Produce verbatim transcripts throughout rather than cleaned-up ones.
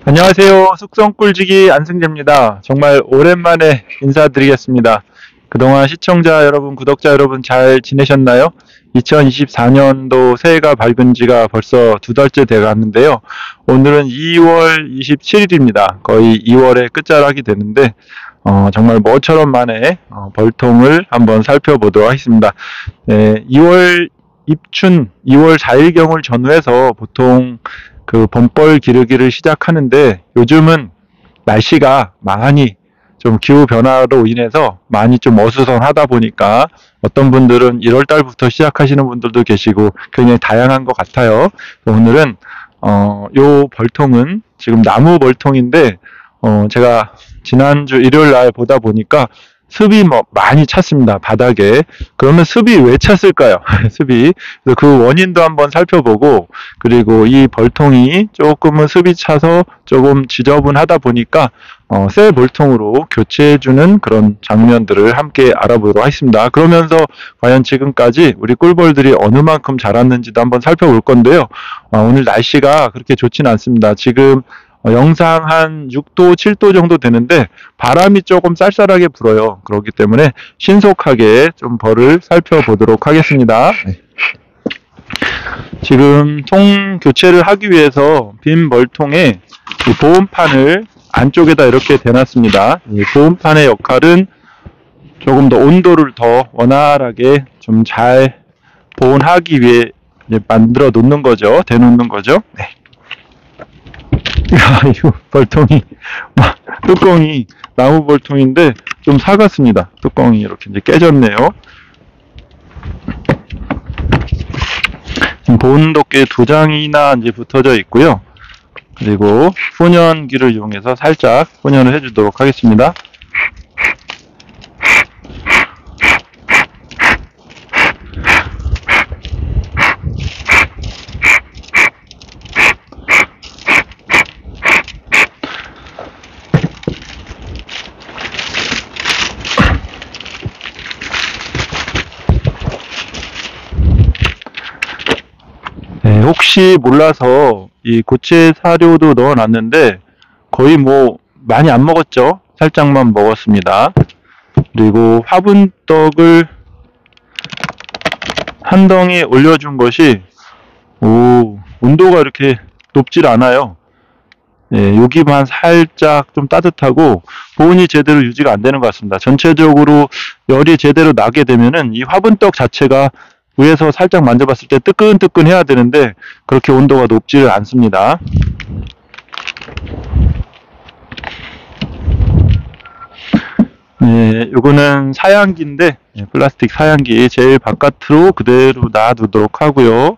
안녕하세요. 숙성꿀지기 안승재입니다. 정말 오랜만에 인사드리겠습니다. 그동안 시청자 여러분, 구독자 여러분 잘 지내셨나요? 이천이십사 년도 새해가 밝은 지가 벌써 두 달째 돼 가는데요. 오늘은 이월 이십칠일입니다. 거의 이월의 끝자락이 되는데 어, 정말 뭐처럼 만에 어, 벌통을 한번 살펴보도록 하겠습니다. 네, 이월 입춘 이월 사일경을 전후해서 보통 그 범벌 기르기를 시작하는데 요즘은 날씨가 많이 좀 기후 변화로 인해서 많이 좀 어수선하다 보니까 어떤 분들은 일월 달부터 시작하시는 분들도 계시고 굉장히 다양한 것 같아요. 오늘은 어, 요 벌통은 지금 나무 벌통인데 어, 제가 지난주 일요일 날 보다 보니까 습이 뭐 많이 찼습니다. 바닥에. 그러면 습이 왜 찼을까요? 습이. 그래서 그 원인도 한번 살펴보고, 그리고 이 벌통이 조금은 습이 차서 조금 지저분하다 보니까 어, 새 벌통으로 교체해주는 그런 장면들을 함께 알아보도록 하겠습니다. 그러면서 과연 지금까지 우리 꿀벌들이 어느 만큼 자랐는지도 한번 살펴볼 건데요. 어, 오늘 날씨가 그렇게 좋지는 않습니다. 지금 어, 영상 한 육 도, 칠 도 정도 되는데 바람이 조금 쌀쌀하게 불어요. 그렇기 때문에 신속하게 좀 벌을 살펴보도록 하겠습니다. 네. 지금 통 교체를 하기 위해서 빈 벌통에 이 보온판을 안쪽에다 이렇게 대놨습니다. 이 보온판의 역할은 조금 더 온도를 더 원활하게 좀 잘 보온하기 위해 만들어 놓는 거죠. 대놓는 거죠. 네. 야, 이거 벌통이, 뚜껑이 나무 벌통인데 좀 사갔습니다. 뚜껑이 이렇게 이제 깨졌네요. 지금 보온도끼 두 장이나 이제 붙어져 있고요. 그리고 훈연기를 이용해서 살짝 훈연을 해주도록 하겠습니다. 네, 혹시 몰라서 이 고체 사료도 넣어놨는데 거의 뭐 많이 안 먹었죠. 살짝만 먹었습니다. 그리고 화분떡을 한 덩이 올려준 것이 오, 온도가 이렇게 높질 않아요. 네, 여기만 살짝 좀 따뜻하고 보온이 제대로 유지가 안 되는 것 같습니다. 전체적으로 열이 제대로 나게 되면은 이 화분떡 자체가 위에서 살짝 만져봤을 때 뜨끈뜨끈 해야 되는데 그렇게 온도가 높지를 않습니다. 네, 요거는 사양기인데 네, 플라스틱 사양기 제일 바깥으로 그대로 놔두도록 하고요.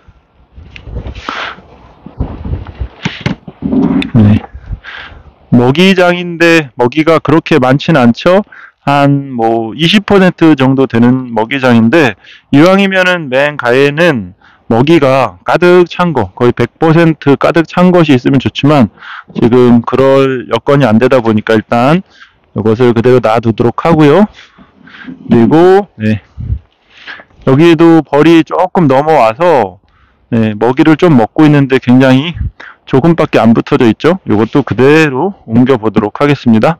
네. 먹이장인데 먹이가 그렇게 많지는 않죠. 한 뭐 이십 퍼센트 정도 되는 먹이장인데 이왕이면은 맨 가에는 먹이가 가득 찬 거, 거의 백 퍼센트 가득 찬 것이 있으면 좋지만 지금 그럴 여건이 안 되다 보니까 일단 이것을 그대로 놔두도록 하고요. 그리고 네. 여기도 벌이 조금 넘어와서 네, 먹이를 좀 먹고 있는데 굉장히 조금밖에 안 붙어져 있죠. 이것도 그대로 옮겨 보도록 하겠습니다.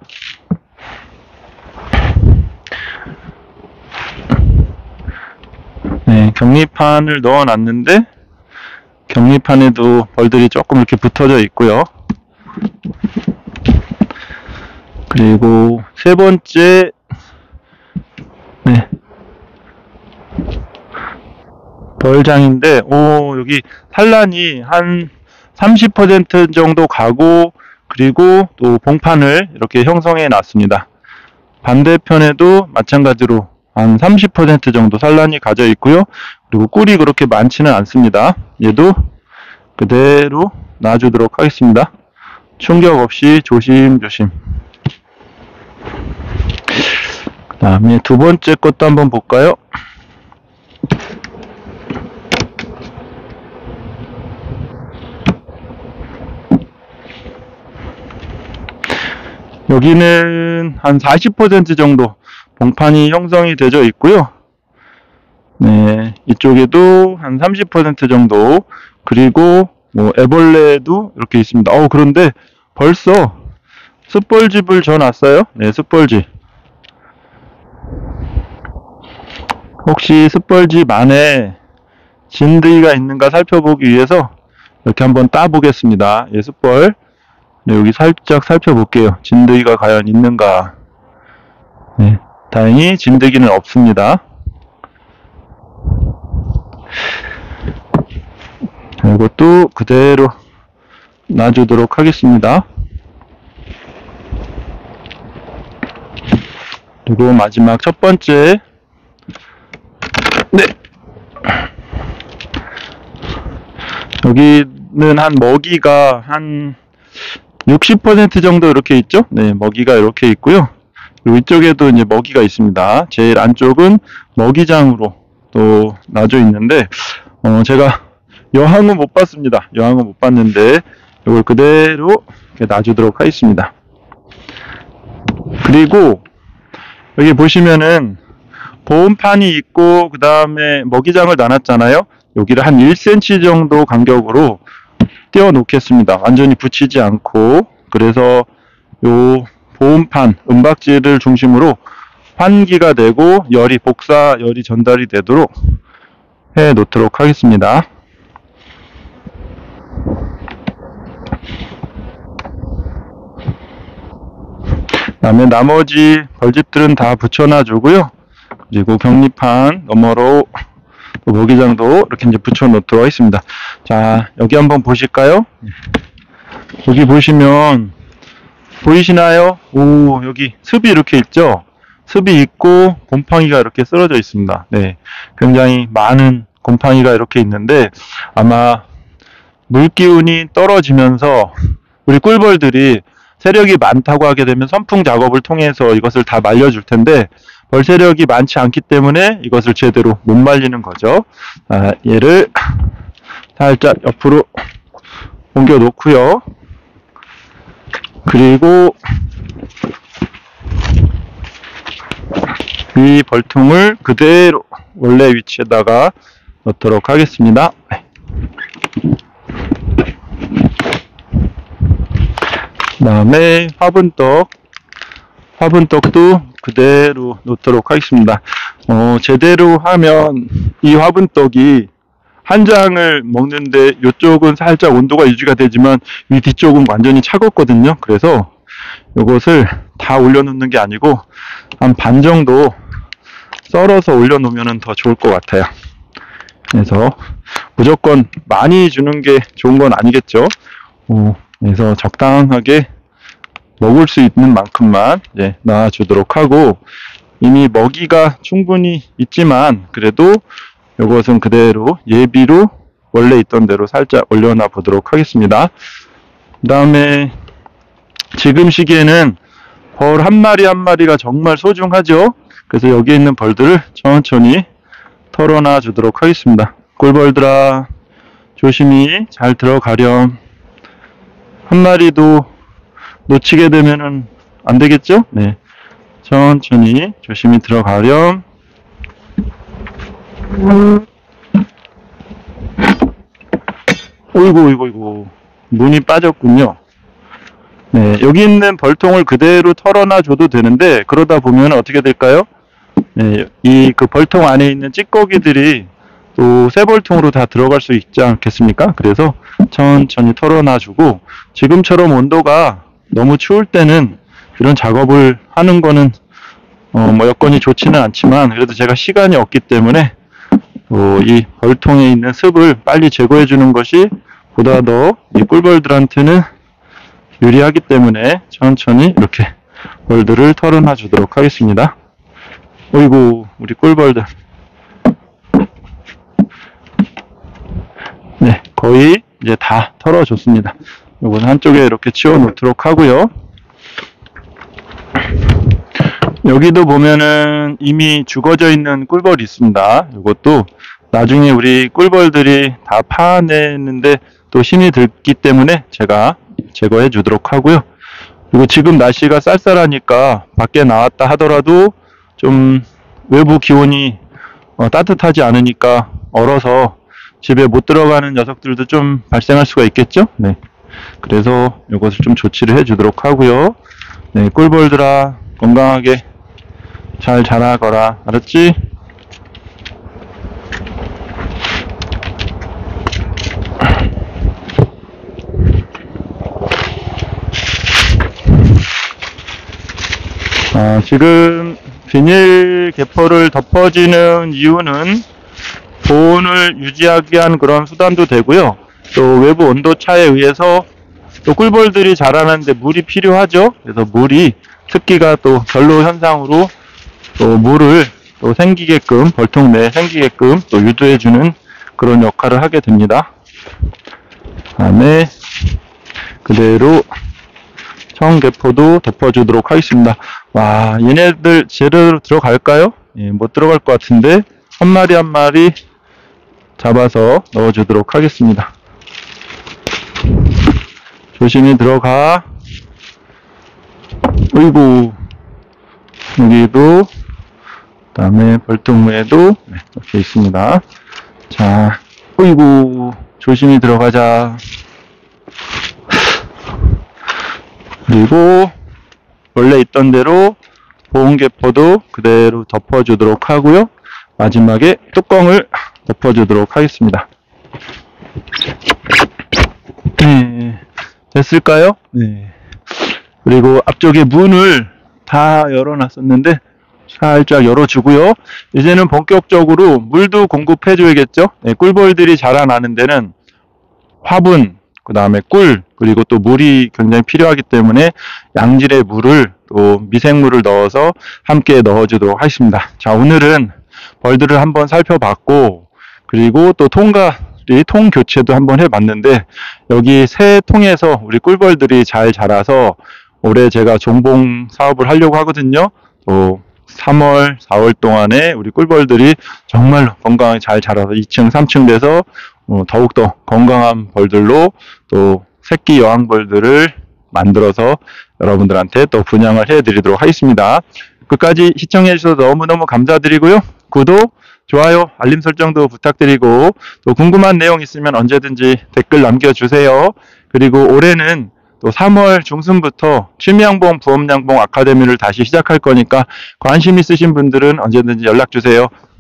네, 격리판을 넣어 놨는데 격리판에도 벌들이 조금 이렇게 붙어져 있고요. 그리고 세 번째 네, 벌장인데 오, 여기 산란이 한 삼십 퍼센트 정도 가고 그리고 또 봉판을 이렇게 형성해 놨습니다. 반대편에도 마찬가지로 한 삼십 퍼센트 정도 산란이 가져 있고요. 그리고 꿀이 그렇게 많지는 않습니다. 얘도 그대로 놔주도록 하겠습니다. 충격 없이 조심조심. 그 다음에 두 번째 것도 한번 볼까요? 여기는 한 사십 퍼센트 정도 봉판이 형성이 되어 있고요. 네, 이쪽에도 한 삼십 퍼센트 정도, 그리고 뭐 애벌레도 이렇게 있습니다. 어, 그런데 벌써 숯벌집을 져놨어요. 네, 숯벌집. 혹시 숯벌집 안에 진드기가 있는가 살펴보기 위해서 이렇게 한번 따보겠습니다. 예, 숯벌. 네, 여기 살짝 살펴볼게요. 진드기가 과연 있는가. 네, 다행히 진드기는 없습니다. 이것도 그대로 놔주도록 하겠습니다. 그리고 마지막 첫 번째. 네. 여기는 한 먹이가 한 육십 퍼센트 정도 이렇게 있죠? 네, 먹이가 이렇게 있고요. 그리고 이쪽에도 이제 먹이가 있습니다. 제일 안쪽은 먹이장으로 또 놔져 있는데, 어, 제가 여항은 못 봤습니다. 여항은 못 봤는데, 이걸 그대로 이렇게 놔주도록 하겠습니다. 그리고 여기 보시면은 보온판이 있고 그 다음에 먹이장을 놔놨잖아요. 여기를 한 일 센티미터 정도 간격으로 띄워 놓겠습니다. 완전히 붙이지 않고. 그래서 요 보온판, 은박지를 중심으로 환기가 되고 열이, 복사 열이 전달이 되도록 해 놓도록 하겠습니다. 그 다음에 나머지 벌집들은 다 붙여놔 주고요. 그리고 격리판 너머로 먹이장도 이렇게 이제 붙여 놓도록 하겠습니다. 자, 여기 한번 보실까요? 여기 보시면 보이시나요? 오, 여기 습이 이렇게 있죠? 습이 있고 곰팡이가 이렇게 쓰러져 있습니다. 네, 굉장히 많은 곰팡이가 이렇게 있는데 아마 물기운이 떨어지면서 우리 꿀벌들이 세력이 많다고 하게 되면 선풍 작업을 통해서 이것을 다 말려줄 텐데 벌 세력이 많지 않기 때문에 이것을 제대로 못 말리는 거죠. 아, 얘를 살짝 옆으로 옮겨 놓고요. 그리고 이 벌통을 그대로 원래 위치에다가 넣도록 하겠습니다. 그 다음에 화분떡, 화분떡도 그대로 놓도록 하겠습니다. 어, 제대로 하면 이 화분떡이 한 장을 먹는데 이쪽은 살짝 온도가 유지가 되지만 이 뒤쪽은 완전히 차갑거든요. 그래서 이것을 다 올려놓는 게 아니고 한 반 정도 썰어서 올려놓으면 더 좋을 것 같아요. 그래서 무조건 많이 주는 게 좋은 건 아니겠죠. 어, 그래서 적당하게 먹을 수 있는 만큼만 이제 놔주도록 하고, 이미 먹이가 충분히 있지만 그래도 이것은 그대로 예비로 원래 있던 대로 살짝 올려놔 보도록 하겠습니다. 그 다음에 지금 시기에는 벌 한 마리 한 마리가 정말 소중하죠. 그래서 여기 있는 벌들을 천천히 털어놔 주도록 하겠습니다. 꿀벌들아, 조심히 잘 들어가렴. 한 마리도 놓치게 되면은 안 되겠죠? 네. 천천히 조심히 들어가렴. 어이구, 어이구, 어이구. 문이 빠졌군요. 네. 여기 있는 벌통을 그대로 털어놔 줘도 되는데, 그러다 보면 어떻게 될까요? 네. 이 그 벌통 안에 있는 찌꺼기들이 또 새 벌통으로 다 들어갈 수 있지 않겠습니까? 그래서 천천히 털어놔 주고, 지금처럼 온도가 너무 추울 때는 이런 작업을 하는 거는 어, 뭐 여건이 좋지는 않지만 그래도 제가 시간이 없기 때문에 어, 이 벌통에 있는 습을 빨리 제거해 주는 것이 보다 더 이 꿀벌들한테는 유리하기 때문에 천천히 이렇게 벌들을 털어놔 주도록 하겠습니다. 어이구, 우리 꿀벌들. 네, 거의 이제 다 털어줬습니다. 요건 한쪽에 이렇게 치워 놓도록 하고요. 여기도 보면은 이미 죽어져 있는 꿀벌이 있습니다. 이것도 나중에 우리 꿀벌들이 다 파내는데 또 힘이 들기 때문에 제가 제거해 주도록 하고요. 그리고 지금 날씨가 쌀쌀하니까 밖에 나왔다 하더라도 좀 외부 기온이 어, 따뜻하지 않으니까 얼어서 집에 못 들어가는 녀석들도 좀 발생할 수가 있겠죠? 네. 그래서 이것을 좀 조치를 해주도록 하고요. 네, 꿀벌들아 건강하게 잘 자라거라. 알았지? 아, 지금 비닐 개포를 덮어지는 이유는 보온을 유지하기 위한 그런 수단도 되고요. 또 외부 온도 차에 의해서 또 꿀벌들이 자라는데 물이 필요하죠. 그래서 물이 특기가 또 결로 현상으로 또 물을 또 생기게끔, 벌통 내에 생기게끔 또 유도해주는 그런 역할을 하게 됩니다. 다음에 그대로 청개포도 덮어주도록 하겠습니다. 와, 얘네들 제대로 들어갈까요? 예, 못 들어갈 것 같은데 한 마리 한 마리 잡아서 넣어주도록 하겠습니다. 조심히 들어가. 어이구, 여기도, 그 다음에 벌통무에도 네, 이렇게 있습니다. 자, 어이구, 조심히 들어가자. 그리고 원래 있던 대로 보온개포도 그대로 덮어주도록 하고요. 마지막에 뚜껑을 덮어주도록 하겠습니다. 네, 됐을까요? 네. 그리고 앞쪽에 문을 다 열어놨었는데 살짝 열어주고요. 이제는 본격적으로 물도 공급해줘야겠죠. 네, 꿀벌들이 자라나는 데는 화분, 그 다음에 꿀, 그리고 또 물이 굉장히 필요하기 때문에 양질의 물을 또 미생물을 넣어서 함께 넣어주도록 하겠습니다. 자, 오늘은 벌들을 한번 살펴봤고, 그리고 또 통가리 통 교체도 한번 해봤는데, 여기 새 통에서 우리 꿀벌들이 잘 자라서 올해 제가 종봉 사업을 하려고 하거든요. 또 삼월, 사월 동안에 우리 꿀벌들이 정말로 건강하게 잘 자라서 이 층, 삼 층 돼서 어, 더욱더 건강한 벌들로 또 새끼 여왕벌들을 만들어서 여러분들한테 또 분양을 해드리도록 하겠습니다. 끝까지 시청해 주셔서 너무너무 감사드리고요. 구독, 좋아요, 알림 설정도 부탁드리고 또 궁금한 내용 있으면 언제든지 댓글 남겨주세요. 그리고 올해는 또 삼월 중순부터 취미양봉, 부업양봉 아카데미를 다시 시작할 거니까 관심 있으신 분들은 언제든지 연락 주세요.